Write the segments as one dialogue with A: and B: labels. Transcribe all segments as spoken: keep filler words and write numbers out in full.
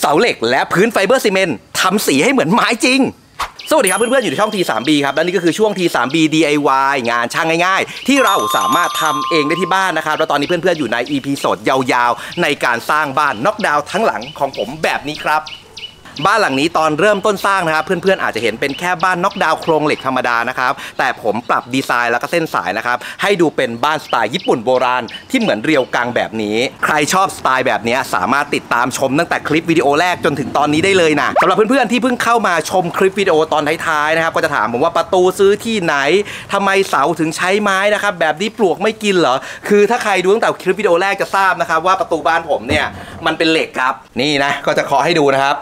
A: เสาเหล็กและพื้นไฟเบอร์ซีเมนต์ทำสีให้เหมือนไม้จริงสวัสดีครับเพื่อนๆอยู่ในช่อง ที ทรี บี ครับและนี่ก็คือช่วง ที ทรี บี ดี ไอ วาย งานช่างง่ายๆที่เราสามารถทำเองได้ที่บ้านนะครับแล้วตอนนี้เพื่อนๆอยู่ใน อี พี โซดยาวๆในการสร้างบ้านน็อกดาวน์ทั้งหลังของผมแบบนี้ครับบ้านหลังนี้ตอนเริ่มต้นสร้างนะครับเพื่อนๆอาจจะเห็นเป็นแค่บ้านน็อกดาวน์โครงเหล็กธรรมดานะครับแต่ผมปรับดีไซน์แล้วก็เส้นสายนะครับให้ดูเป็นบ้านสไตล์ญี่ปุ่นโบราณที่เหมือนเรียวกังแบบนี้ใครชอบสไตล์แบบนี้สามารถติดตามชมตั้งแต่คลิปวิดีโอแรกจนถึงตอนนี้ได้เลยนะสำหรับเพื่อนๆที่เพิ่งเข้ามาชมคลิปวิดีโอตอนท้ายๆนะครับก็จะถามผมว่าประตูซื้อที่ไหนทำไมเสาถึงใช้ไม้นะครับแบบนี้ปลวกไม่กินเหรอคือถ้าใครดูตั้งแต่คลิปวิดีโอแรกจะทราบนะครับว่าประตูบ้านผมเนี่ยมันเป็นเหล็กครับนี่นะก็จะเคาะให้ดูนะครับ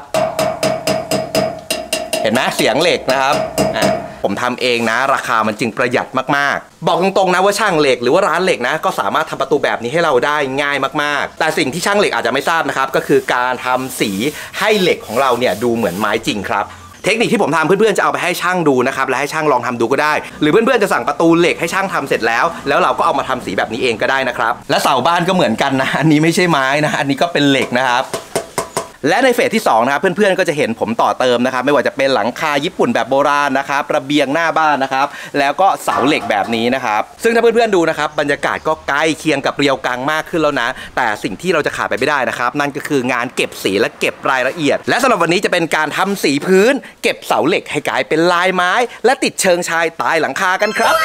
A: เห็นไหมเสียงเหล็กนะครับอ่ะผมทำเองนะราคามันจึงประหยัดมากๆบอกตรงๆนะว่าช่างเหล็กหรือว่าร้านเหล็กนะก็สามารถทำประตูแบบนี้ให้เราได้ง่ายมากๆแต่สิ่งที่ช่างเหล็กอาจจะไม่ทราบนะครับก็คือการทำสีให้เหล็กของเราเนี่ยดูเหมือนไม้จริงครับเทคนิคที่ผมทำเพื่อนๆจะเอาไปให้ช่างดูนะครับและให้ช่างลองทำดูก็ได้หรือเพื่อนๆจะสั่งประตูเหล็กให้ช่างทำเสร็จแล้วแล้วเราก็เอามาทำสีแบบนี้เองก็ได้นะครับและเสาบ้านก็เหมือนกันนะอันนี้ไม่ใช่ไม้นะอันนี้ก็เป็นเหล็กนะครับและในเฟสที่สองนะครับเพื่อนๆก็จะเห็นผมต่อเติมนะครับไม่ว่าจะเป็นหลังคาญี่ปุ่นแบบโบราณนะครับระเบียงหน้าบ้านนะครับแล้วก็เสาเหล็กแบบนี้นะครับซึ่งถ้าเพื่อนๆดูนะครับบรรยากาศก็ใกล้เคียงกับเรียวกังมากขึ้นแล้วนะแต่สิ่งที่เราจะขาดไปไม่ได้นะครับนั่นก็คืองานเก็บสีและเก็บรายละเอียดและสำหรับวันนี้จะเป็นการทำสีพื้นเก็บเสาเหล็กให้กลายเป็นลายไม้และติดเชิงชายใต้หลังคากันครับ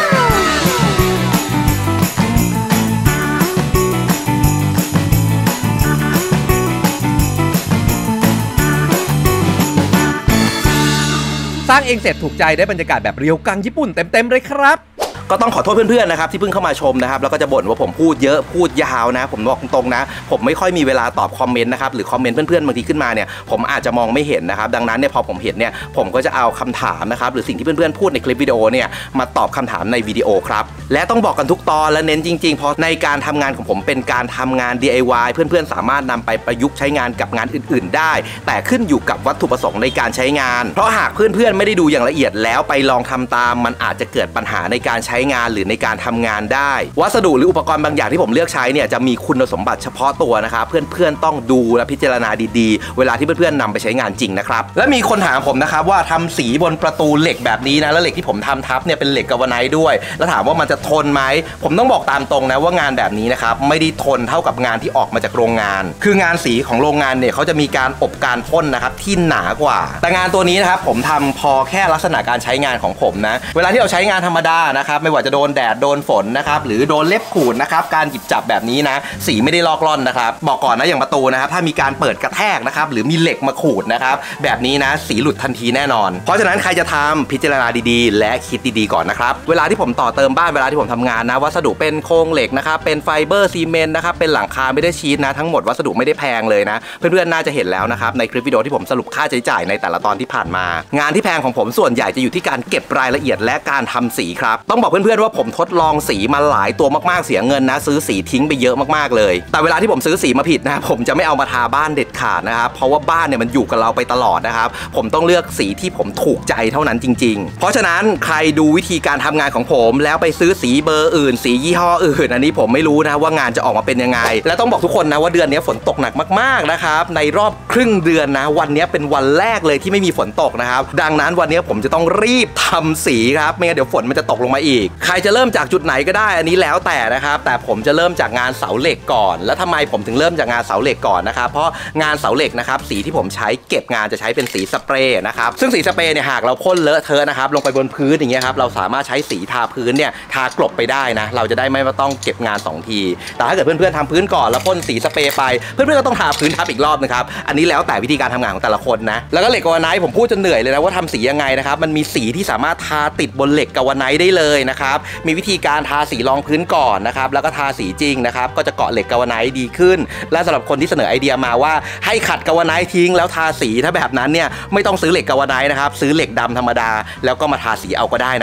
A: สร้างเองเสร็จถูกใจได้บรรยากาศแบบเรียวกังญี่ปุ่นเต็มๆเลยครับก็ต้องขอโทษเพื่อนๆนะครับที่เพิ่งเข้ามาชมนะครับแล้วก็จะบ่นว่าผมพูดเยอะพูดยาวนะผมบอกตรงๆนะผมไม่ค่อยมีเวลาตอบคอมเมนต์นะครับหรือคอมเมนต์เพื่อนๆบางทีขึ้นมาเนี่ยผมอาจจะมองไม่เห็นนะครับดังนั้นเนี่ยพอผมเห็นเนี่ยผมก็จะเอาคำถามนะครับหรือสิ่งที่เพื่อนๆพูดในคลิปวิดีโอเนี่ยมาตอบคำถามในวิดีโอครับและต้องบอกกันทุกตอนและเน้นจริงๆเพราะในการทำงานของผมเป็นการทำงาน ดี ไอ วาย เพื่อนๆสามารถนำไปประยุกต์ใช้งานกับงานอื่นๆได้แต่ขึ้นอยู่กับวัตถุประสงค์ในการใช้งานเพราะหากเพื่อนๆไม่ได้ดูอย่างละเอียดแล้วไปลองทำตามมันอาจจะเกิดปัญหาในการใช้งานหรือในการทำงานได้วัสดุหรืออุปกรณ์บางอย่างที่ผมเลือกใช้เนี่ยจะมีคุณสมบัติเฉพาะตัวนะครับเพื่อนๆต้องดูและพิจารณาดีๆเวลาที่เพื่อนๆนำไปใช้งานจริงนะครับและมีคนถามผมนะครับว่าทำสีบนประตูเหล็กแบบนี้นะแล้วเหล็กที่ผมทำทับเนี่ยเป็นเหล็กกาวาไนท์ด้วยแล้วถามว่ามันจะทนไหมผมต้องบอกตามตรงนะว่างานแบบนี้นะครับไม่ได้ทนเท่ากับงานที่ออกมาจากโรงงานคืองานสีของโรงงานเนี่ยเขาจะมีการอบการพ่นนะครับที่หนากว่าแต่งานตัวนี้นะครับผมทำพอแค่ลักษณะการใช้งานของผมนะเวลาที่เราใช้งานธรรมดานะครับไม่ว่าจะโดนแดดโดนฝนนะครับหรือโดนเล็บขูดนะครับการหยิบจับแบบนี้นะสีไม่ได้ลอกล่อนนะครับบอกก่อนนะอย่างประตูนะครับถ้ามีการเปิดกระแทกนะครับหรือมีเหล็กมาขูดนะครับแบบนี้นะสีหลุดทันทีแน่นอนเพราะฉะนั้นใครจะทำพิจารณาดีๆและคิดดีๆก่อนนะครับเวลาที่ผมต่อเติมบ้านเวลาที่ผมทำงานนะวัสดุเป็นโครงเหล็กนะครับเป็นไฟเบอร์ซีเมนต์นะครับเป็นหลังคาไม่ได้ชีทนะทั้งหมดวัสดุไม่ได้แพงเลยนะเพื่อนๆน่าจะเห็นแล้วนะครับในคลิปวิดีโอที่ผมสรุปค่าใช้จ่ายในแต่ละตอนที่ผ่านมางานที่แพงของผมส่วนใหญ่จะอยู่ที่การเก็บรายละเอียดและการทำสีครับต้องบอกเพื่อนๆว่าผมทดลองสีมาหลายตัวมากๆเสียเงินนะซื้อสีทิ้งไปเยอะมากๆเลยแต่เวลาที่ผมซื้อสีมาผิดนะผมจะไม่เอามาทาบ้านเด็ดขาดนะครับเพราะว่าบ้านเนี่ยมันอยู่กับเราไปตลอดนะครับผมต้องเลือกสีที่ผมถูกใจเท่านั้นจริงๆเพราะฉะนั้นใครดูวิธีการทำงานของผมแล้วไปซื้อสีเบอร์อื่นสียี่ห้ออื่นอันนี้ผมไม่รู้นะว่างานจะออกมาเป็นยังไงและต้องบอกทุกคนนะว่าเดือนนี้ฝนตกหนักมากๆนะครับในรอบครึ่งเดือนนะวันนี้เป็นวันแรกเลยที่ไม่มีฝนตกนะครับดังนั้นวันนี้ผมจะต้องรีบทำสีครับไม่งั้นเดี๋ยวฝนมันจะตกลงมาอีกใครจะเริ่มจากจุดไหนก็ได้อันนี้แล้วแต่นะครับแต่ผมจะเริ่มจากงานเสาเหล็กก่อนแล้วทำไมผมถึงเริ่มจากงานเสาเหล็กก่อนนะครับเพราะงานเสาเหล็กนะครับสีที่ผมใช้เก็บงานจะใช้เป็นสีสเปรย์นะครับซึ่งสีสเปรย์เนี่ยหากเราพ่นเลอะเทอะนะครับลงไปบนพื้นอย่างเงี้ยครับเราสามารถใช้สีทาพื้นเนี่ยทากลบไปได้นะเราจะได้ไม่ต้องเก็บงานสองทีแต่ถ้าเกิดเพื่อนๆทำพื้นก่อนแล้วพ่นสีสเปรย์ไปเพื่อนๆก็ต้องทาพื้นทับอีกรอบนะครับอันนี้แล้วแต่วิธีการทำงานของแต่ละคนนะแล้วก็เหล็กกาวาไนท์ผมพูดจนเหนื่อยเลยนะว่าทำสียังไงนะครับมันมีสีที่สามารถทาติดบนเหล็กกาวาไนท์ได้เลยนะครับมีวิธีการทาสีรองพื้นก่อนนะครับแล้วก็ทาสีจริงนะครับก็จะเกาะเหล็กกาวาไนท์ดีขึ้นและสำหรับคนที่เสนอไอเดียมาว่าให้ขัดกาวาไนท์ทิ้งแล้วทาสีถ้าแบบนั้นเนี่ยไม่ต้องซื้อเหล็กกาวาไนท์นะครับซื้อเหล็กดำธรรมดาแล้วก็มาทาสีเอาก็ได้นะครับ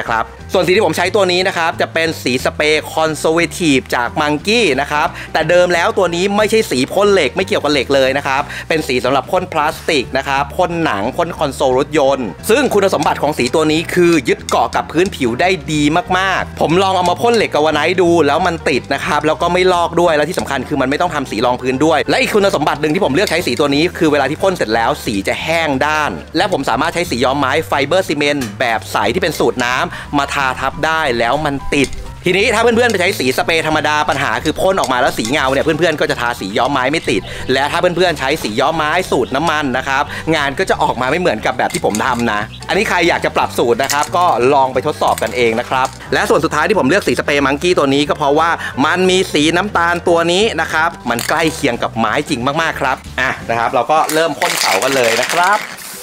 A: ส่วนสีที่ผมใช้ตัวนี้นะครับจะเป็นสีสเปรย์คอนโซเวทีฟจากมังกี้นะครับแต่เดิมแล้วตัวนี้ไม่ใช่สีพ่นเหล็กไม่เกี่ยวกับเหล็กเลยนะครับเป็นสีสำหรับพ่นพลาสติกนะครับพ่นหนังพ่นคอนโซลรถยนต์ซึ่งคุณสมบัติของสีตัวนี้คือยึดเกาะกับพื้นผิวได้ดีมากๆผมลองเอามาพ่นเหล็กกาวาไนท์ดูแล้วมันติดนะครับแล้วก็ไม่ลอกด้วยแล้วที่สำคัญคือมันไม่ต้องทำสีรองพื้นด้วยและอีกคุณสมบัติหนึ่งที่ผมเลือกใช้สีตัวนี้คือเวลาที่พ่นเสร็จแล้วสีจะแห้งด้านและผมสามารถใช้สีย้อมไม้ไฟเบอร์ซีเมนต์แบบใสที่เป็นสูตรน้ำมาทาทับได้แล้วมันติดทีนี้ถ้าเพื่อนๆไปใช้สีสเปรย์ธรรมดาปัญหาคือพ่นออกมาแล้วสีเงาเนี่ยเพื่อนๆก็จะทาสีย้อมไม้ไม่ติดและถ้าเพื่อนๆใช้สีย้อมไม้สูตรน้ำมันนะครับงานก็จะออกมาไม่เหมือนกับแบบที่ผมทำนะอันนี้ใครอยากจะปรับสูตรนะครับก็ลองไปทดสอบกันเองนะครับและส่วนสุดท้ายที่ผมเลือกสีสเปรย์มังกี้ตัวนี้ก็เพราะว่ามันมีสีน้ำตาลตัวนี้นะครับมันใกล้เคียงกับไม้จริงมากๆครับอ่ะนะครับเราก็เริ่มพ่นเสากันเลยนะครับ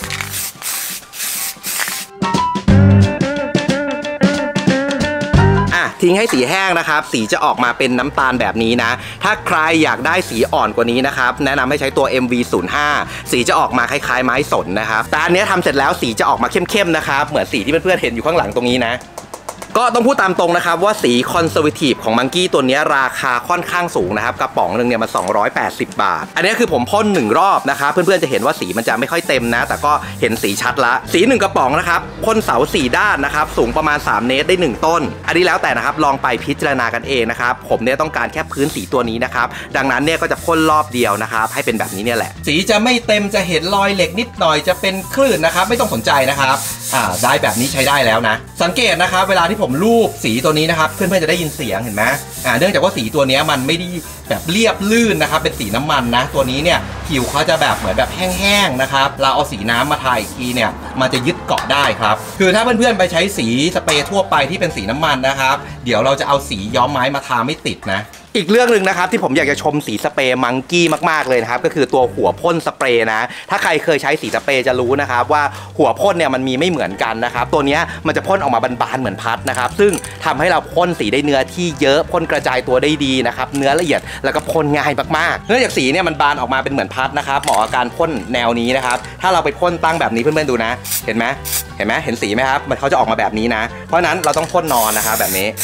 A: ทิ้งให้สีแห้งนะครับสีจะออกมาเป็นน้ำตาลแบบนี้นะถ้าใครอยากได้สีอ่อนกว่านี้นะครับแนะนำให้ใช้ตัว เอ็ม วี ศูนย์ ห้า สีจะออกมาคล้ายๆไม้สนนะครับแต่อันนี้ทำเสร็จแล้วสีจะออกมาเข้มๆนะครับเหมือนสีที่เพื่อนๆเห็นอยู่ข้างหลังตรงนี้นะก็ต้องพูดตามตรงนะครับว่าสีคอนเซอร์เวทีฟของมังกี้ตัวนี้ราคาค่อนข้างสูงนะครับกระป๋องหนึ่งเนี่ยมันสองร้อยแปดสิบบาทอันนี้คือผมพ่นหนึ่งรอบนะครับเพื่อนๆจะเห็นว่าสีมันจะไม่ค่อยเต็มนะแต่ก็เห็นสีชัดละสีหนึ่งกระป๋องนะครับพ่นเสาสี่ด้านนะครับสูงประมาณสามเมตรได้หนึ่งต้นอันนี้แล้วแต่นะครับลองไปพิจารณากันเองนะครับผมเนี่ยต้องการแค่พื้นสีตัวนี้นะครับดังนั้นเนี่ยก็จะพ่นรอบเดียวนะครับให้เป็นแบบนี้เนี่ยแหละสีจะไม่เต็มจะเห็นรอยเหล็กนิดหน่อยจะเป็นคลื่นนะครับไม่ต้องสนใจนะครับอ่าได้แบบนี้ใช้ได้แล้วนะสังเกตนะครับเวลาที่ผมลูบสีตัวนี้นะครับเพื่อนๆจะได้ยินเสียงเห็นไหมอ่าเนื่องจากว่าสีตัวนี้มันไม่ได้แบบเรียบลื่นนะครับเป็นสีน้ำมันนะตัวนี้เนี่ยผิวเขาจะแบบเหมือนแบบแห้งๆนะครับเราเอาสีน้ำมาทาอีกทีเนี่ยมันจะยึดเกาะได้ครับคือถ้าเพื่อนๆไปใช้สีสเปรย์ทั่วไปที่เป็นสีน้ำมันนะครับเดี๋ยวเราจะเอาสีย้อมไม้มาทาไม่ติดนะอีกเรื่องหนึ่งนะครับที่ผมอยากจะชมสีสเปรย์มังกี้มากๆเลยนะครับก็คือตัวหัวพ่นสเปรย์นะถ้าใครเคยใช้สีสเปรย์จะรู้นะครับว่าหัวพ่นเนี่ยมันมีไม่เหมือนกันนะครับตัวนี้มันจะพ่นออกมาบานๆเหมือนพัดนะครับซึ่งทำให้เราพ่นสีได้เนื้อที่เยอะพ่นกระจายตัวได้ดีนะครับเนื้อละเอียดแล้วก็พ่นง่ายมากๆเนื่องจากสีเนี่ยมันบานออกมาเป็นเหมือนพัดนะครับเหมาะกับการพ่นแนวนี้นะครับถ้าเราไปพ่นตั้งแบบนี้เพื่อนๆดูนะเห็นไหมเห็นไหมเห็นสีไหมครับมันเขาจะออกมาแบบนี้นะเพราะนั้นเราต้องพ่นนอนนะครับแบบนี้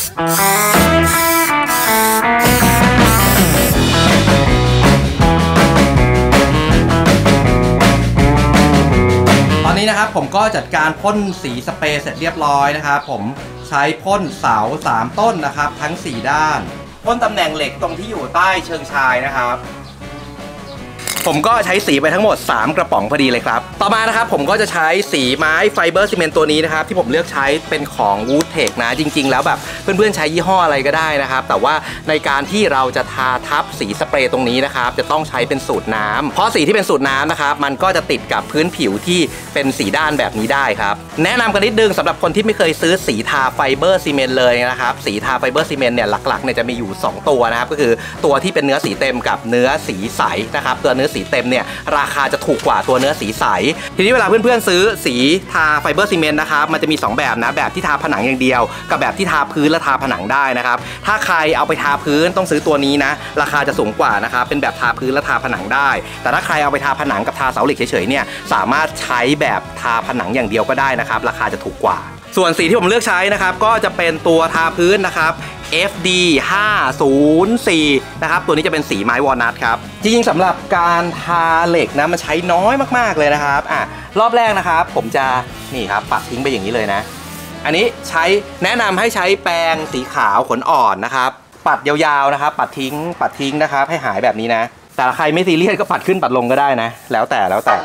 A: ตอนนี้นะครับผมก็จัดการพ่นสีสเปรย์เสร็จเรียบร้อยนะครับผมใช้พ่นเสาสามต้นนะครับทั้งสี่ด้านพ่นตำแหน่งเหล็กตรงที่อยู่ใต้เชิงชายนะครับผมก็ใช้สีไปทั้งหมดสามกระป๋องพอดีเลยครับต่อมานะครับผมก็จะใช้สีไม้ไฟเบอร์ซีเมนต์ตัวนี้นะครับที่ผมเลือกใช้เป็นของ Woodtech นะจริงๆแล้วแบบเพื่อนๆใช้ยี่ห้ออะไรก็ได้นะครับแต่ว่าในการที่เราจะทาทับสีสเปรย์ตรงนี้นะครับจะต้องใช้เป็นสูตรน้ำเพราะสีที่เป็นสูตรน้ำนะครับมันก็จะติดกับพื้นผิวที่เป็นสีด้านแบบนี้ได้ครับแนะนำกันนิดนึงสำหรับคนที่ไม่เคยซื้อสีทาไฟเบอร์ซีเมนต์เลยนะครับสีทาไฟเบอร์ซีเมนต์เนี่ยหลักๆเนี่ยจะมีอยู่สองตัวนะครับก็คือตัวที่เป็นเนื้อสีเต็มกับเนื้อสีใสนะครับตัวเนื้อสีเต็มเนี่ยราคาจะถูกกว่าตัวเนื้อสีใสทีนี้เวลาเพื่อนๆซื้อสีทาไฟเบอร์ซีเมนต์นะครับมันจะมีสองแบบนะแบบที่ทาผนังอย่างเดียวกับแบบที่ทาพื้นและทาผนังได้นะครับถ้าใครเอาไปทาพื้นต้องซื้อตัวนี้นะราคาจะสูงกว่านะครับเป็นแบบทาพื้นและทาผนังได้แต่ถ้าใครเอาไปทาผนังกับทาเสาเหล็กเฉยๆเนี่ยสามารถใช้แบบทาผนังอย่างเดียวก็ได้นะครับราคาจะถูกกว่าส่วนสีที่ผมเลือกใช้นะครับก็จะเป็นตัวทาพื้นนะครับ เอฟ ดี ห้าศูนย์สี่ นะครับตัวนี้จะเป็นสีไม้วอลนัทครับจริงๆสำหรับการทาเหล็กนะมันใช้น้อยมากๆเลยนะครับอ่ะรอบแรกนะครับผมจะนี่ครับปัดทิ้งไปอย่างนี้เลยนะอันนี้ใช้แนะนำให้ใช้แปรงสีขาวขนอ่อนนะครับปัดยาวๆนะครับปัดทิ้งปัดทิ้งนะครับให้หายแบบนี้นะแต่ใครไม่ซีเรียสก็ปัดขึ้นปัดลงก็ได้นะแล้วแต่แล้วแต่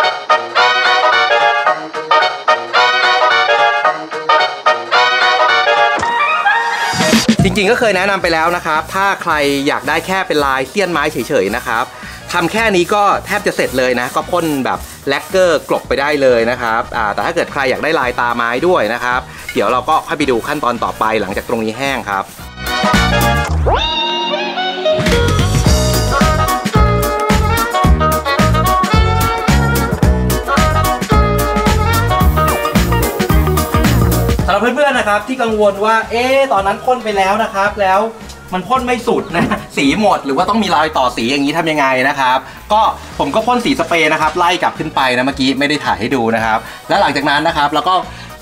A: จริงๆก็เคยแนะนำไปแล้วนะครับถ้าใครอยากได้แค่เป็นลายเสี้ยนไม้เฉยๆนะครับทำแค่นี้ก็แทบจะเสร็จเลยนะก็พ่นแบบแลกเกอร์กลบไปได้เลยนะครับแต่ถ้าเกิดใครอยากได้ลายตาไม้ด้วยนะครับเดี๋ยวเราก็ค่อยไปดูขั้นตอนต่อไปหลังจากตรงนี้แห้งครับสำหรับเพื่อนๆนะครับที่กังวลว่าเอ๊ะตอนนั้นพ่นไปแล้วนะครับแล้วมันพ่นไม่สุดนะสีหมดหรือว่าต้องมีรอยต่อสีอย่างนี้ทำยังไงนะครับก็ผมก็พ่นสีสเปรย์นะครับไล่กลับขึ้นไปนะเมื่อกี้ไม่ได้ถ่ายให้ดูนะครับแล้วหลังจากนั้นนะครับแล้วก็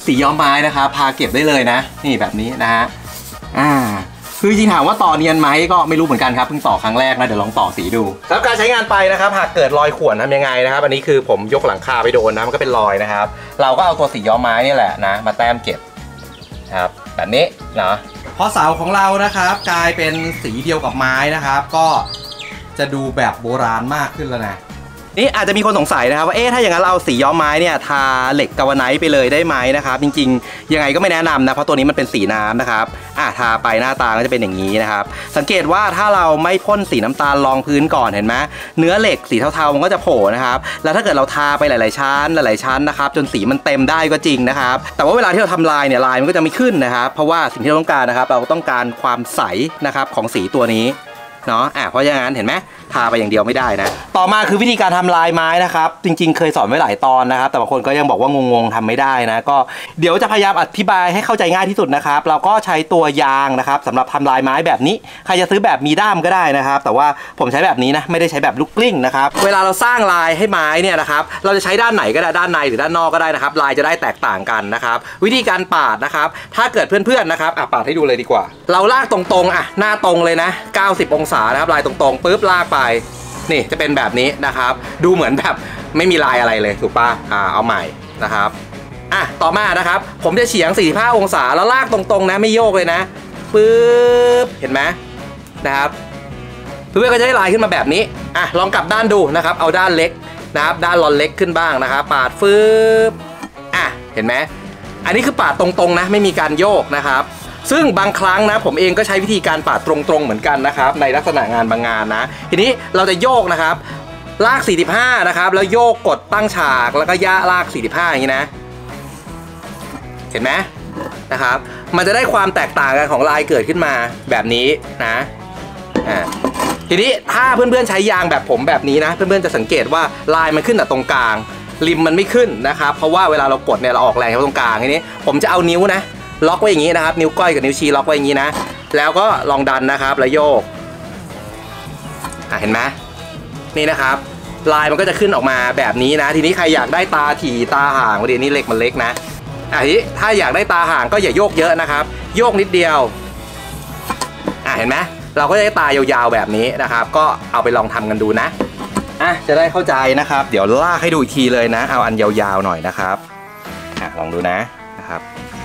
A: สีย้อมไม้นะครับพาเก็บได้เลยนะนี่แบบนี้นะฮะอ่าคือจริงถามว่าต่อเนียนไหมก็ไม่รู้เหมือนกันครับเพิ่งต่อครั้งแรกนะเดี๋ยวลองต่อสีดูแล้วการใช้งานไปนะครับหากเกิดรอยข่วนทำยังไงนะครับอันนี้คือผมยกหลังคาไปโดนนะมันก็เป็นรอยนะครับเราก็เอาตัวสีย้อมไม้นี่แหละนะมาแต้มเก็บครับแบบนี้นะพอเสาของเรานะครับกลายเป็นสีเดียวกับไม้นะครับก็จะดูแบบโบราณมากขึ้นแล้วนะนี่อาจจะมีคนสงสัยนะครับว่าเอ๊ะถ้าอย่างนั้นเราเอาสีย้อมไม้เนี่ยทาเหล็กกาวาไนท์ไปเลยได้ไหมนะครับจริงๆยังไงก็ไม่แนะนำนะเพราะตัวนี้มันเป็นสีน้ำนะครับอ่ะทาไปหน้าตาก็จะเป็นอย่างนี้นะครับสังเกตว่าถ้าเราไม่พ่นสีน้ำตาลรองพื้นก่อนเห็นไหมเนื้อเหล็กสีเทาๆมันก็จะโผล่นะครับแล้วถ้าเกิดเราทาไปหลายๆชั้นหลายๆชั้นนะครับจนสีมันเต็มได้ก็จริงนะครับแต่ว่าเวลาที่เราทำลายเนี่ยลายมันก็จะไม่ขึ้นนะครับเพราะว่าสิ่งที่เราต้องการนะครับเราต้องการความใสนะครับของสีตัวนี้เนาะอ่ะเพราะอย่างนั้นเห็นไหมทาไปอย่างเดียวไม่ได้นะต่อมาคือวิธีการทำลายไม้นะครับจริงๆเคยสอนไว้หลายตอนนะครับแต่บางคนก็ยังบอกว่างงๆทำไม่ได้นะก็เดี๋ยวจะพยายามอธิบายให้เข้าใจง่ายที่สุดนะครับเราก็ใช้ตัวยางนะครับสำหรับทำลายไม้แบบนี้ใครจะซื้อแบบมีด้ามก็ได้นะครับแต่ว่าผมใช้แบบนี้นะไม่ได้ใช้แบบลูกกลิ้งนะครับเวลาเราสร้างลายให้ไม้เนี่ยนะครับเราจะใช้ด้านไหนก็ได้ด้านในหรือด้านนอกก็ได้นะครับลายจะได้แตกต่างกันนะครับวิธีการปาดนะครับถ้าเกิดเพื่อนๆนะครับอ่ะปาดให้ดูเลยดีกว่าเราลากตรงๆอ่ะหน้าตรงเลยนะเก้าสิบองศานะครับลายตรงๆปุ๊บลากไปนี่จะเป็นแบบนี้นะครับดูเหมือนแบบไม่มีลายอะไรเลยถูกป่ะอ่าเอาใหม่นะครับอ่ะต่อมานะครับผมจะเฉียงสี่สิบห้าองศาแล้วลากตรงๆนะไม่โยกเลยนะปึ๊บเห็นไหมนะครับเพื่อนๆก็จะได้ลายขึ้นมาแบบนี้อ่ะลองกลับด้านดูนะครับเอาด้านเล็กนะครับด้านรอนเล็กขึ้นบ้างนะครับปาดฟืบอ่ะเห็นไหมอันนี้คือปาดตรงๆนะไม่มีการโยกนะครับซึ่งบางครั้งนะผมเองก็ใช้วิธีการปาดตรงๆเหมือนกันนะครับในลักษณะงานบางงานนะทีนี้เราจะโยกนะครับลากสี่สิบห้านะครับแล้วโยกกดตั้งฉากแล้วก็ย่าลากสี่สิบห้าอย่างนี้นะเห็นไหมนะครับมันจะได้ความแตกต่างกันของลายเกิดขึ้นมาแบบนี้นะอ่าทีนี้ถ้าเพื่อนๆใช้ยางแบบผมแบบนี้นะเพื่อนๆจะสังเกตว่าลายมันขึ้นแต่ตรงกลางริมมันไม่ขึ้นนะครับเพราะว่าเวลาเรากดเนี่ยเราออกแรงที่ตรงกลางทีนี้ผมจะเอานิ้วนะล็อกไว้อย่างนี้นะครับนิ้วก้อยกับนิ้วชี้ล็อกไว้อย่างนี้นะแล้วก็ลองดันนะครับแล้วโยกอ่ะเห็นไหมนี่นะครับลายมันก็จะขึ้นออกมาแบบนี้นะทีนี้ใครอยากได้ตาถี่ตาห่างประเดี๋ยวนี้เหล็กมันเล็กนะอ่ะทีนี้ถ้าอยากได้ตาห่างก็อย่าโยกเยอะนะครับโยกนิดเดียวอ่ะเห็นไหมเราก็จะได้ตายาวๆแบบนี้นะครับก็เอาไปลองทำกันดูนะอ่ะจะได้เข้าใจนะครับเดี๋ยวลากให้ดูอีกทีเลยนะเอาอันยาวๆหน่อยนะครับอ่ะลองดูนะนะครับ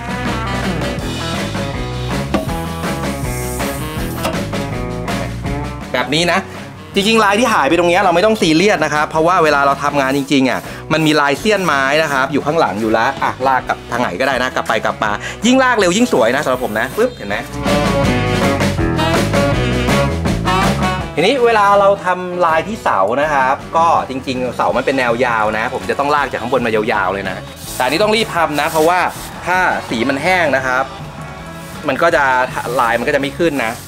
A: แบบนี้นะจริงๆลายที่หายไปตรงนี้เราไม่ต้องซีเรียสนะครับเพราะว่าเวลาเราทำงานจริงๆอ่ะมันมีลายเสี้ยนไม้นะครับอยู่ข้างหลังอยู่แล้วอ่ะลากกับทางไหนก็ได้นะกลับไปกลับมายิ่งลากเร็วยิ่งสวยนะสำหรับผมนะปึ๊บเห็นไหมทีนี้เวลาเราทำลายที่เสานะครับก็จริงๆเสามันเป็นแนวยาวนะผมจะต้องลากจากข้างบนมายาวๆเลยนะแต่นี้ต้องรีบทำนะเพราะว่าถ้าสีมันแห้งนะครับมันก็จะลายมันก็จะไม่ขึ้นนะ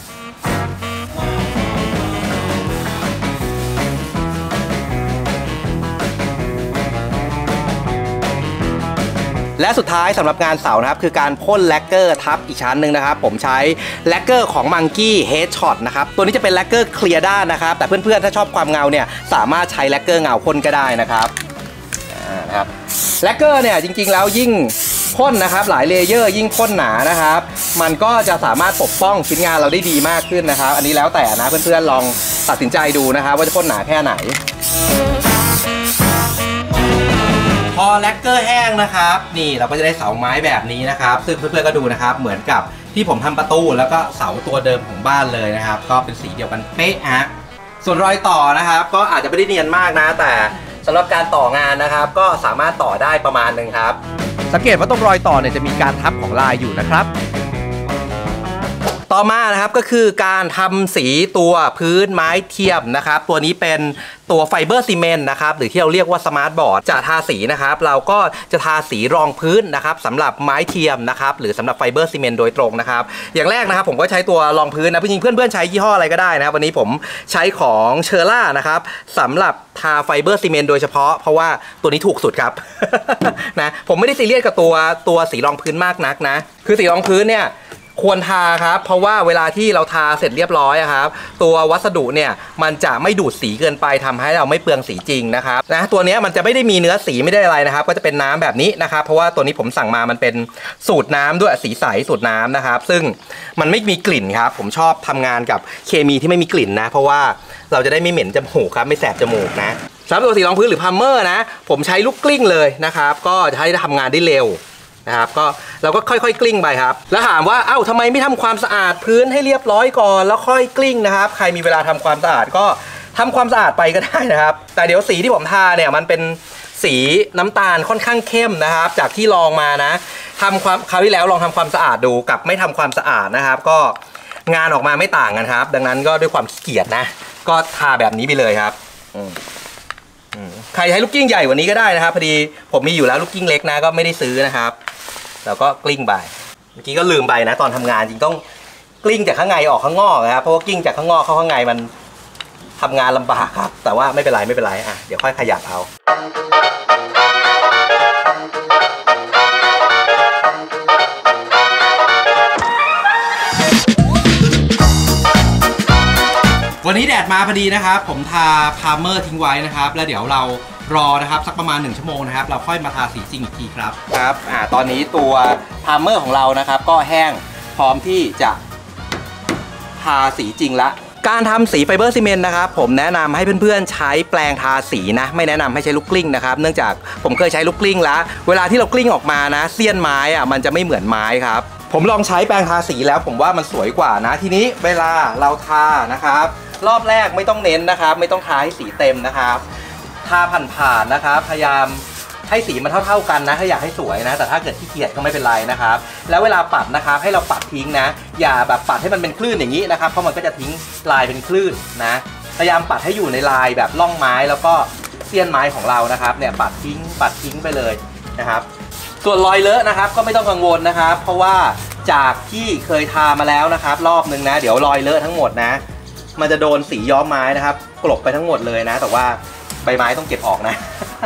A: และสุดท้ายสำหรับงานเสานะครับคือการพ่นแลกเกอร์ทับอีกชั้นหนึ่งนะครับผมใช้แลกเกอร์ของ Monkey Headshot นะครับตัวนี้จะเป็นแลกเกอร์เคลียร์ด้านนะครับแต่เพื่อนๆถ้าชอบความเงาเนี่ยสามารถใช้แลกเกอร์เงาพ่นก็ได้นะครับนะครับแลกเกอร์เนี่ยจริงๆแล้วยิ่งพ่นนะครับหลายเลเยอร์ยิ่งพ่นหนานะครับมันก็จะสามารถปกป้องชิ้นงานเราได้ดีมากขึ้นนะครับอันนี้แล้วแต่นะเพื่อนๆลองตัดสินใจดูนะครับว่าจะพ่นหนาแค่ไหนพอแลกเกอร์แห้งนะครับนี่เราก็จะได้เสาไม้แบบนี้นะครับซึ่งเพื่อนๆก็ดูนะครับเหมือนกับที่ผมทำประตูแล้วก็เสาตัวเดิมของบ้านเลยนะครับก็เป็นสีเดียวกันเป๊ะฮะส่วนรอยต่อนะครับก็อาจจะไม่ได้เนียนมากนะแต่สำหรับการต่องานนะครับก็สามารถต่อได้ประมาณนึงครับสังเกตว่าตรงรอยต่อเนี่ยจะมีการทับของลายอยู่นะครับต่อมานะครับก็คือการทำสีตัวพื้นไม้เทียมนะครับตัวนี้เป็นตัวไฟเบอร์ซีเมนต์นะครับหรือที่เราเรียกว่าสมาร์ทบอร์ดจะทาสีนะครับเราก็จะทาสีรองพื้นนะครับสำหรับไม้เทียมนะครับหรือสำหรับไฟเบอร์ซีเมนต์โดยตรงนะครับอย่างแรกนะครับผมก็ใช้ตัวรองพื้นนะจริงๆเพื่อนๆใช้ยี่ห้ออะไรก็ได้นะครับวันนี้ผมใช้ของเชอร่านะครับสำหรับทาไฟเบอร์ซีเมนต์โดยเฉพาะเพราะว่าตัวนี้ถูกสุดครับ นะผมไม่ได้ซีเรียสกับตัวตัวสีรองพื้นมากนักนะคือสีรองพื้นเนี่ยควรทาครับเพราะว่าเวลาที่เราทาเสร็จเรียบร้อยครับตัววัสดุเนี่ยมันจะไม่ดูดสีเกินไปทำให้เราไม่เปลืองสีจริงนะครับนะตัวนี้มันจะไม่ได้มีเนื้อสีไม่ได้อะไรนะครับก็จะเป็นน้ำแบบนี้นะครับเพราะว่าตัวนี้ผมสั่งมามันเป็นสูตรน้ำด้วยสีใสสูตรน้ำนะครับซึ่งมันไม่มีกลิ่นครับผมชอบทำงานกับเคมีที่ไม่มีกลิ่นนะเพราะว่าเราจะได้ไม่เหม็นจมูกครับไม่แสบจมูกนะสำหรับตัวสีรองพื้นหรือพัมเมอร์นะผมใช้ลูกกลิ้งเลยนะครับก็จะให้ทำงานได้เร็วนะครับก็เราก็ค่อยๆกลิ้งไปครับแล้วถามว่าเอ้าทำไมไม่ทำความสะอาดพื้นให้เรียบร้อยก่อนแล้วค่อยกลิ้งนะครับใครมีเวลาทำความสะอาดก็ทำความสะอาดไปก็ได้นะครับแต่เดี๋ยวสีที่ผมทาเนี่ยมันเป็นสีน้ำตาลค่อนข้างเข้มนะครับจากที่ลองมานะทำความคราวที่แล้วลองทำความสะอาดดูกับไม่ทำความสะอาดนะครับก็งานออกมาไม่ต่างกันครับดังนั้นก็ด้วยความขี้เกียจนะก็ทาแบบนี้ไปเลยครับใครใช้ลูกกิ้งใหญ่กว่านี้ก็ได้นะครับพอดีผมมีอยู่แล้วลูกกิ้งเล็กนะก็ไม่ได้ซื้อนะครับแล้วก็กลิ้งไปเมื่อกี้ก็ลืมไปนะตอนทำงานจริงต้องกลิ้งจากข้างในออกข้างนอกนะครับเพราะว่ากลิ้งจากข้างนอกเข้าข้างในมันทำงานลำบากครับแต่ว่าไม่เป็นไรไม่เป็นไรอ่ะเดี๋ยวค่อยขยับเอาวันนี้แดดมาพอดีนะครับผมทาพาร์เมอร์ทิ้งไว้นะครับแล้วเดี๋ยวเรารอนะครับสักประมาณหนึ่งชั่วโมงนะครับเราค่อยมาทาสีจริงอีกทีครับครับอ่าตอนนี้ตัวพาร์เมอร์ของเรานะครับก็แห้งพร้อมที่จะทาสีจริงละการทำสีไฟเบอร์ซีเมนต์นะครับผมแนะนำให้เพื่อนๆใช้แปรงทาสีนะไม่แนะนำให้ใช้ลูกกลิ้งนะครับเนื่องจากผมเคยใช้ลูกกลิ้งแล้วเวลาที่เรากลิ้งออกมานะเสี้ยนไม้อ่ะมันจะไม่เหมือนไม้ครับผมลองใช้แปรงทาสีแล้วผมว่ามันสวยกว่านะทีนี้เวลาเราทานะครับรอบแรกไม่ต้องเน้นนะครับไม่ต้องทาให้สีเต็มนะครับทาผ่านๆนะครับพยายามให้สีมันเท่าๆกันนะถ้าอยากให้สวยนะแต่ถ้าเกิดขี้เกียจก็ไม่เป็นไรนะครับแล้วเวลาปัดนะครับให้เราปัดทิ้งนะอย่าแบบปัดให้มันเป็นคลื่นอย่างนี้นะครับเพราะมันก็จะทิ้งลายเป็นคลื่นนะพยายามปัดให้อยู่ในลายแบบร่องไม้แล้วก็เสี้ยนไม้ของเรานะครับเนี่ยปัดทิ้งปัดทิ้งไปเลยนะครับส่วนรอยเลอะนะครับก็ไม่ต้องกังวลนะครับเพราะว่าจากที่เคยทามาแล้วนะครับรอบนึงนะเดี๋ยวรอยเลอะทั้งหมดนะมันจะโดนสีย้อมไม้นะครับกลบไปทั้งหมดเลยนะแต่ว่าใบไม้ต้องเก็บออกนะ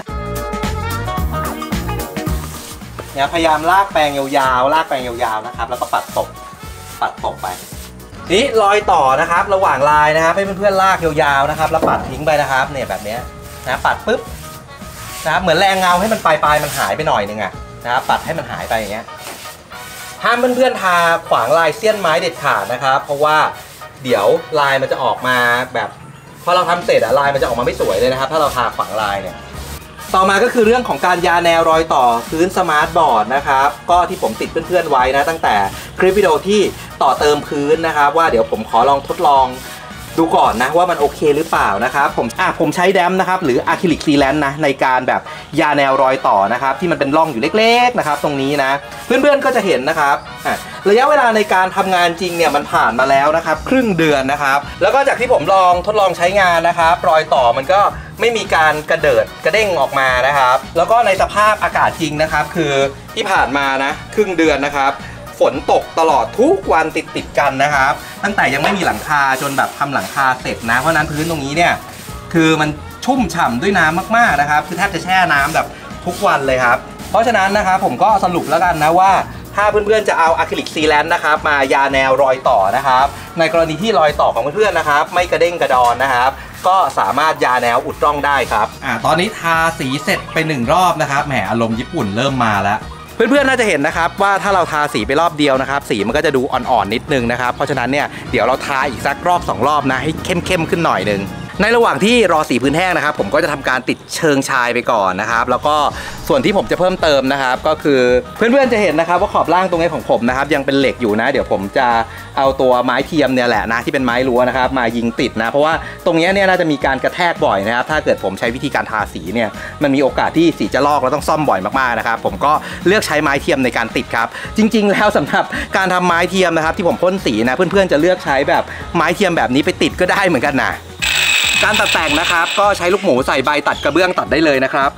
A: เนี่ยพยายามลากแปรงยาวๆลากแปรงยาวๆนะครับแล้วก็ปัดตบปัดตบไปนี่รอยต่อนะครับระหว่างลายนะครับให้เพื่อนๆลากยาวๆนะครับแล้วปัดทิ้งไปนะครับเนี่ยแบบนี้นะปัดปุ๊บนะครับเหมือนแรงเงาให้มันปลายๆมันหายไปหน่อยนึงอะนะครับปัดให้มันหายไปอย่างเงี้ยห้ามเพื่อนๆทาขวางลายเสี้ยนไม้เด็ดขาดนะครับเพราะว่าเดี๋ยวลายมันจะออกมาแบบพอเราทำเสร็จอะลายมันจะออกมาไม่สวยเลยนะครับถ้าเราทาขวางลายเนี่ยต่อมาก็คือเรื่องของการยาแนวรอยต่อพื้นสมาร์ทบอร์ดนะครับก็ที่ผมติดเพื่อนๆไว้นะตั้งแต่คลิปวิดีโอที่ต่อเติมพื้นนะครับว่าเดี๋ยวผมขอลองทดลองดูก่อนนะว่ามันโอเคหรือเปล่านะครับผมอ่ะผมใช้แดมนะครับหรืออะคริลิกซีแลนต์นะในการแบบยาแนวรอยต่อนะครับที่มันเป็นร่องอยู่เล็กๆนะครับตรงนี้นะเพื่อนๆก็จะเห็นนะครับระยะเวลาในการทำงานจริงเนี่ยมันผ่านมาแล้วนะครับครึ่งเดือนนะครับแล้วก็จากที่ผมลองทดลองใช้งานนะครับรอยต่อมันก็ไม่มีการกระเดิดกระเด้งออกมานะครับแล้วก็ในสภาพอากาศจริงนะครับคือที่ผ่านมานะครึ่งเดือนนะครับฝนตกตลอดทุกวันติดติดกันนะครับตั้งแต่ยังไม่มีหลังคาจนแบบทำหลังคาเสร็จนะเพราะนั้นพื้นตรงนี้เนี่ยคือมันชุ่มฉ่ำด้วยน้ำมากๆนะครับคือแทบจะแช่น้ำแบบทุกวันเลยครับเพราะฉะนั้นนะครับผมก็สรุปแล้วกันนะว่าถ้าเพื่อนๆจะเอาอะคริลิกซีแลนต์นะครับมายาแนวรอยต่อนะครับในกรณีที่รอยต่อของเพื่อนๆนะครับไม่กระเด้งกระดอนนะครับก็สามารถยาแนวอุดร่องได้ครับอ่าตอนนี้ทาสีเสร็จไปหนึ่งรอบนะครับแหมอารมณ์ญี่ปุ่นเริ่มมาแล้วเพื่อนๆน่าจะเห็นนะครับว่าถ้าเราทาสีไปรอบเดียวนะครับสีมันก็จะดูอ่อนๆนิดนึงนะครับเพราะฉะนั้นเนี่ยเดี๋ยวเราทาอีกสักรอบสองรอบนะให้เข้มๆขึ้นหน่อยนึงในระหว่างที่รอสีพื้นแห้งนะครับผมก็จะทำการติดเชิงชายไปก่อนนะครับแล้วก็ส่วนที่ผมจะเพิ่มเติมนะครับก็คือเพื่อนๆจะเห็นนะครับว่าขอบล่างตรงนี้ของผมนะครับยังเป็นเหล็กอยู่นะเดี๋ยวผมจะเอาตัวไม้เทียมเนี่ยแหละนะที่เป็นไม้รั้วนะครับมายิงติดนะเพราะว่าตรงนี้เนี่ยน่าจะมีการกระแทกบ่อยนะครับถ้าเกิดผมใช้วิธีการทาสีเนี่ยมันมีโอกาสที่สีจะลอกแล้วต้องซ่อมบ่อยมากๆนะครับผมก็เลือกใช้ไม้เทียมในการติดครับจริงๆแล้วสำหรับการทำไม้เทียมนะครับที่ผมพ่นสีนะเพื่อนๆจะเลือกใช้แบบไม้เทียมแบบนี้ไปติดก็ได้เหมือนกันนะการตัดแต่งนะครับก็ใช้ลูกหมูใส่ใบตัดกระเบื้องตัดได้เลยนะครับ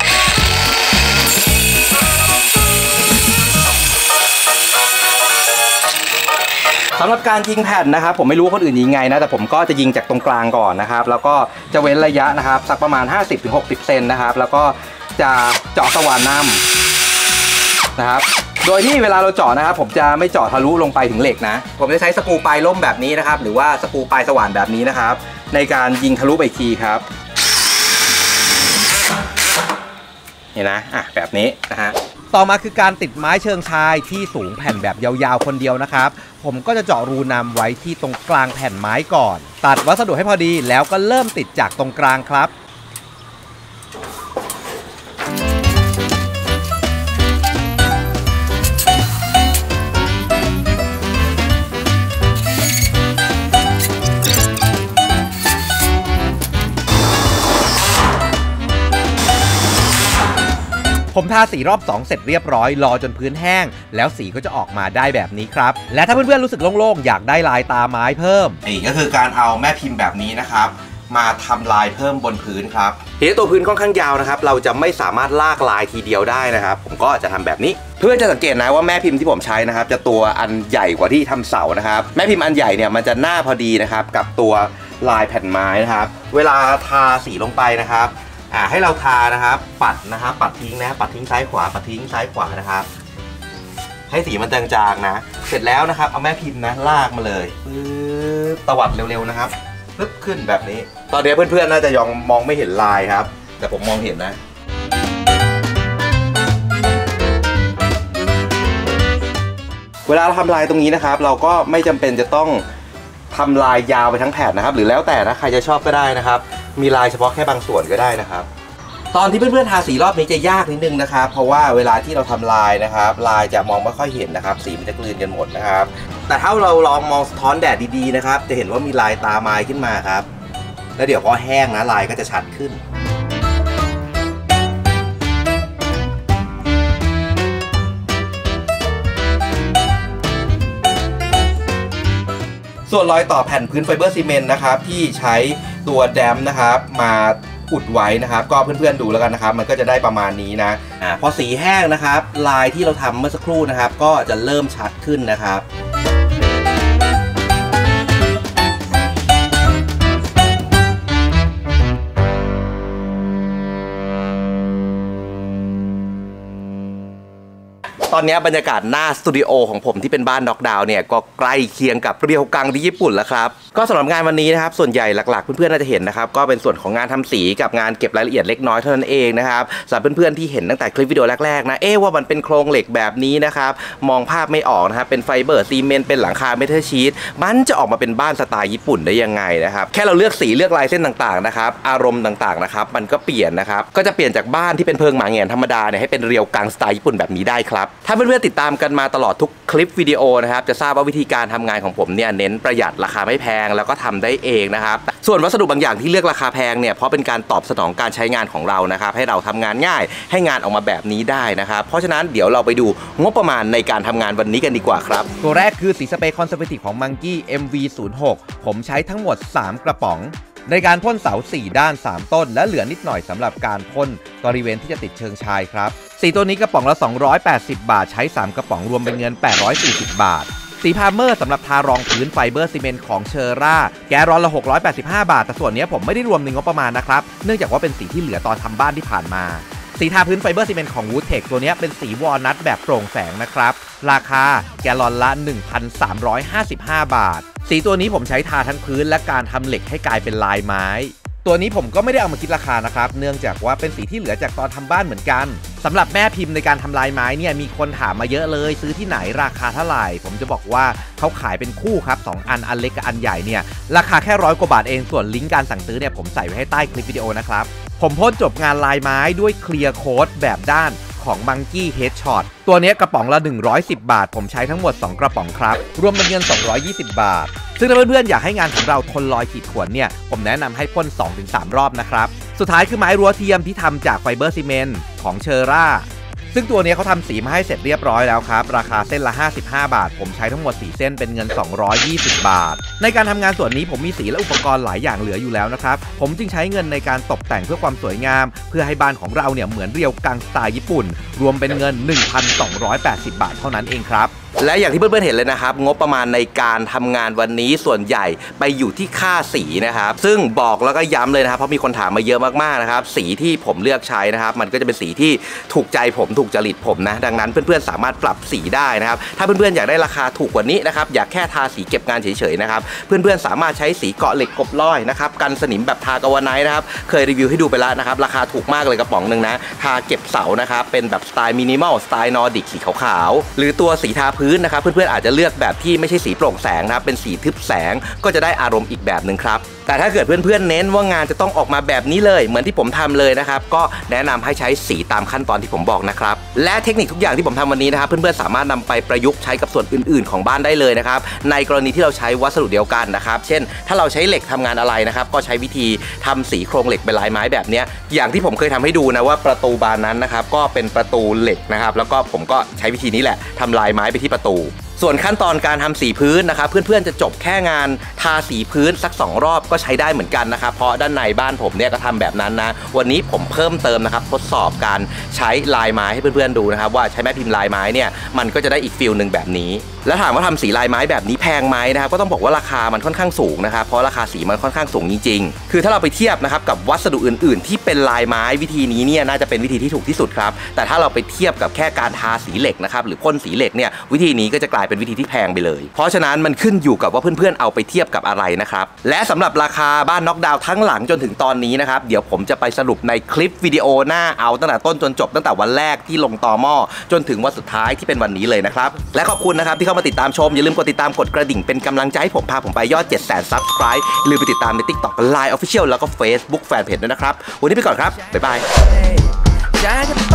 A: สำหรับการยิงแผ่นนะครับผมไม่รู้คนอื่นยิงไงนะแต่ผมก็จะยิงจากตรงกลางก่อนนะครับแล้วก็จะเว้นระยะนะครับสักประมาณ ห้าสิบถึงหกสิบ เซนนะครับแล้วก็จะเจาะสว่านนำนะครับโดยที่เวลาเราเจาะนะครับผมจะไม่เจาะทะลุลงไปถึงเหล็กนะผมจะใช้สกรูปลายล่มแบบนี้นะครับหรือว่าสกรูปลายสว่านแบบนี้นะครับในการยิงทะลุไปอีกทีครับเห็นนะอ่ะแบบนี้นะฮะต่อมาคือการติดไม้เชิงชายที่สูงแผ่นแบบยาวๆคนเดียวนะครับผมก็จะเจาะรูนำไว้ที่ตรงกลางแผ่นไม้ก่อนตัดวัสดุให้พอดีแล้วก็เริ่มติดจากตรงกลางครับผมทาสีรอบสองเสร็จเรียบร้อยรอจนพื้นแห้งแล้วสีก็จะออกมาได้แบบนี้ครับและถ้าเพื่อนๆรู้สึกโล่งๆอยากได้ลายตาไม้เพิ่มนี่ก็คือการเอาแม่พิมพ์แบบนี้นะครับมาทำลายเพิ่มบนพื้นครับทีนี้ตัวพื้นค่อนข้างยาวนะครับเราจะไม่สามารถลากลายทีเดียวได้นะครับผมก็จะทำแบบนี้เพื่อนจะสังเกตนะว่าแม่พิมพ์ที่ผมใช้นะครับจะตัวอันใหญ่กว่าที่ทำเสานะครับแม่พิมพ์อันใหญ่เนี่ยมันจะหน้าพอดีนะครับกับตัวลายแผ่นไม้นะครับเวลาทาสีลงไปนะครับอ่าให้เราทานะครับปัดนะครับปัดทิ้งนะปัดทิ้งซ้ายขวาปัดทิ้งซ้ายขวานะครับให้สีมันจางๆนะเสร็จแล้วนะครับเอาแม่พิมพ์นะลากมาเลยปึ๊บตวัดเร็วๆนะครับปึ๊บขึ้นแบบนี้ตอนนี้เพื่อนๆน่าจะยังมองไม่เห็นลายครับแต่ผมมองเห็นนะเวลาเราทำลายตรงนี้นะครับเราก็ไม่จำเป็นจะต้องทำลายยาวไปทั้งแผ่นนะครับหรือแล้วแต่นะใครจะชอบก็ได้นะครับมีลายเฉพาะแค่บางส่วนก็ได้นะครับตอนที่เพื่อนๆทาสีรอบนี้จะยากนิดนึงนะครับเพราะว่าเวลาที่เราทำลายนะครับลายจะมองไม่ค่อยเห็นนะครับสีมันจะกลืนกันหมดนะครับแต่ถ้าเราลองมองสะท้อนแดดดีๆนะครับจะเห็นว่ามีลายตาไม้ขึ้นมาครับแล้วเดี๋ยวพอแห้งนะลายก็จะชัดขึ้นส่วนรอยต่อแผ่นพื้นไฟเบอร์ซีเมนต์นะครับที่ใช้ตัวแดมนะครับมาอุดไว้นะครับก็เพื่อนๆดูแล้วกันนะครับมันก็จะได้ประมาณนี้นะอ่าพอสีแห้งนะครับลายที่เราทำเมื่อสักครู่นะครับก็จะเริ่มชัดขึ้นนะครับตอนนี้บรรยากาศหน้าสตูดิโอของผมที่เป็นบ้านน็อกดาวน์เนี่ยก็ใกล้เคียงกับเรียวกังที่ญี่ปุ่นแล้วครับก็สำหรับงานวันนี้นะครับส่วนใหญ่หลักๆเพื่อนๆน่าจะเห็นนะครับก็เป็นส่วนของงานทำสีกับงานเก็บรายละเอียดเล็กน้อยเท่านั้นเองนะครับสำหรับเพื่อนๆที่เห็นตั้งแต่คลิปวิดีโอแรกๆนะเอ๊ะว่ามันเป็นโครงเหล็กแบบนี้นะครับมองภาพไม่ออกนะครับเป็นไฟเบอร์ซีเมนต์เป็นหลังคาเมทัลชีทมันจะออกมาเป็นบ้านสไตล์ญี่ปุ่นได้ยังไงนะครับแค่เราเลือกสีเลือกลายเส้นต่างๆนะครับอารมณ์ต่างๆนะครับมันก็เปลี่ยนนะครับก็จะเปลี่ยนจากบ้านที่เป็นเพิงหมาแหงนธรรมดาเนี่ยให้เป็นเรียวกังสไตล์ญี่ปุ่นแบบนี้ได้ครับถ้าเพื่อนๆติดตามกันมาตลอดทุกคลิปวิดีโอนะครับจะทราบว่าวิธีการทำงานของผมเนี่ยเน้นประหยัดราคาไม่แพงแล้วก็ทำได้เองนะครับส่วนวัสดุบางอย่างที่เลือกราคาแพงเนี่ยเพราะเป็นการตอบสนองการใช้งานของเรานะครับให้เราทำงานง่ายให้งานออกมาแบบนี้ได้นะครับเพราะฉะนั้นเดี๋ยวเราไปดูงบประมาณในการทำงานวันนี้กันดีกว่าครับตัวแรกคือสีสเปรย์คอนเซอร์เวทีฟของ Monkey เอ็ม วี ศูนย์ หก ผมใช้ทั้งหมดสามกระป๋องในการพ่นเสาสี่ด้านสามต้นและเหลือนิดหน่อยสำหรับการพ่นบริเวณที่จะติดเชิงชายครับสีตัวนี้กระป๋องละสองร้อยแปดสิบบาทใช้สามกระป๋องรวมเป็นเงินแปดร้อยสี่สิบบาทสีพาร์เมอร์สำหรับทารองพื้นไฟเบอร์ซีเมนต์ของเชอร่าแกลลอนละหกร้อยแปดสิบห้าบาทแต่ส่วนนี้ผมไม่ได้รวมในงบประมาณนะครับเนื่องจากว่าเป็นสีที่เหลือตอนทำบ้านที่ผ่านมาสีทาพื้นไฟเบอร์ซีเมนต์ของ Woodtech ตัวนี้เป็นสีวอลนัทแบบโปร่งแสงนะครับราคาแกลลอนละ หนึ่งพันสามร้อยห้าสิบห้าบาทสีตัวนี้ผมใช้ทาทั้งพื้นและการทำเหล็กให้กลายเป็นลายไม้ตัวนี้ผมก็ไม่ได้เอามาคิดราคานะครับเนื่องจากว่าเป็นสีที่เหลือจากตอนทำบ้านเหมือนกันสำหรับแม่พิมพ์ในการทำลายไม้เนี่ยมีคนถามมาเยอะเลยซื้อที่ไหนราคาเท่าไหร่ผมจะบอกว่าเขาขายเป็นคู่ครับสองอันอันเล็กกับอันใหญ่เนี่ยราคาแค่ร้อยกว่าบาทเองส่วนลิงก์การสั่งซื้อเนี่ยผมใส่ไว้ให้ใต้คลิปวิดีโอนะครับผมพ่นจบงานลายไม้ด้วยเคลียร์โค้ดแบบด้านของ Monkey Headshot ตัวนี้กระป๋องละหนึ่งร้อยสิบบาทผมใช้ทั้งหมดสองกระป๋องครับรวมเป็นเงินสองร้อยยี่สิบบาทซึ่งถ้าเพื่อนๆอยากให้งานของเราทนรอยขีดข่วนเนี่ยผมแนะนำให้พ่น สองถึงสาม รอบนะครับสุดท้ายคือไม้รั้วเทียมที่ทำจากไฟเบอร์ซีเมนต์ของเชอร่าซึ่งตัวนี้เขาทำสีมาให้เสร็จเรียบร้อยแล้วครับราคาเส้นละห้าสิบห้าบาทผมใช้ทั้งหมดสี่เส้นเป็นเงินสองร้อยยี่สิบบาทในการทำงานส่วนนี้ผมมีสีและอุปกรณ์หลายอย่างเหลืออยู่แล้วนะครับผมจึงใช้เงินในการตกแต่งเพื่อความสวยงามเพื่อให้บ้านของเราเนี่ยเหมือนเรียวกังสไตล์ญี่ปุ่นรวมเป็นเงิน หนึ่งพันสองร้อยแปดสิบบาทเท่านั้นเองครับและอย่างที่เพื่อนๆเห็นเลยนะครับงบประมาณในการทำงานวันนี้ส่วนใหญ่ไปอยู่ที่ค่าสีนะครับซึ่งบอกแล้วก็ย้ำเลยนะครับเพราะมีคนถามมาเยอะมากๆนะครับสีที่ผมเลือกใช้นะครับมันก็จะเป็นสีที่ถูกใจผมถูกจริตผมนะดังนั้นเพื่อนๆสามารถปรับสีได้นะครับถ้าเพื่อนๆอยากได้ราคาถูกกว่านี้นะครับอยากแค่ทาสีเก็บงานเฉยๆนะครับเพื่อนๆสามารถใช้สีเกาะเหล็กกบร้อยนะครับกันสนิมแบบทากาวาไนท์นะครับเคยรีวิวให้ดูไปแล้วนะครับราคาถูกมากเลยกระป๋องหนึ่งนะทาเก็บเสานะครับเป็นแบบสไตล์มินิมอลสไตล์นอร์ดิกสีขาวๆหรือตัวสีทาพื้นนะครับเพื่อนๆอาจจะเลือกแบบที่ไม่ใช่สีโปร่งแสงนะครับเป็นสีทึบแสงก็จะได้อารมณ์อีกแบบหนึ่งครับแต่ถ้าเกิดเพื่อนๆเน้นว่างานจะต้องออกมาแบบนี้เลยเหมือนที่ผมทำเลยนะครับก็แนะนำให้ใช้สีตามขั้นตอนที่ผมบอกนะครับและเทคนิคทุกอย่างที่ผมทำวันนี้นะครับเพื่อนๆสามารถนำไปประยุกต์ใช้กับส่วนอื่นๆของบ้านได้เลยนะครับในกรณีที่เราใช้วัสดุเดียวกันนะครับเช่นถ้าเราใช้เหล็กทำงานอะไรนะครับก็ใช้วิธีทำสีโครงเหล็กเป็นลายไม้แบบนี้อย่างที่ผมเคยทำให้ดูนะว่าประตูบานนั้นนะครับก็เป็นประตูเหล็กนะครับแล้วก็ผมก็ใช้วิธีนี้แหละทำลายไม้ไปที่ประตูส่วนขั้นตอนการทำสีพื้นนะครับเพื่อนๆจะจบแค่งานทาสีพื้นสักสองรอบก็ใช้ได้เหมือนกันนะครับเพราะด้านในบ้านผมเนี่ยก็ทำแบบนั้นนะวันนี้ผมเพิ่มเติมนะครับทดสอบการใช้ลายไม้ให้เพื่อนๆดูนะครับว่าใช้แม่พิมพ์ลายไม้เนี่ยมันก็จะได้อีกฟิลหนึ่งแบบนี้แล้วถามว่าทำสีลายไม้แบบนี้แพงไหมนะครับก็ต้องบอกว่าราคามันค่อนข้างสูงนะครับเพราะราคาสีมันค่อนข้างสูงจริงๆคือถ้าเราไปเทียบนะครับกับวัสดุอื่นๆที่เป็นลายไม้วิธีนี้เนี่ยน่าจะเป็นวิธีที่ถูกที่สุดครับแต่ถ้าเราไปเทียบกับแค่การทาสีเหล็กนะครับหรือพ่นสีเหล็กเนี่ยวิธีนี้ก็จะกลายเป็นวิธีที่แพงไปเลยเพราะฉะนั้นมันขึ้นอยู่กับว่าเพื่อนๆเอาไปเทียบกับอะไรนะครับและสำหรับราคาบ้านน็อกดาวน์ทั้งหลังจนถึงตอนนี้นะครับเดี๋ยวผมจะไปสรุปในคลิปวิดีโอหน้าเอาตั้งแต่ต้นจนจบตั้งแต่วันแรกที่ลงตอหม้อจนถึงวันสุดท้ายที่เป็นวันนี้เลยนะครับและขอบคุณนะครับที่เข้ามาติดตามชมอย่าลืมกดติดตามกดกระดิ่งเป็นกำลังใจให้ผมพาผมไปยอด เจ็ดแสน ซับสไครบ์ อย่าลืมไปติดตามใน ติ๊กต็อก ไลน์ Official แล้วก็ Facebook Fanpage ด้วยนะครับวันนี้ไปก่อนครับบ๊ายบาย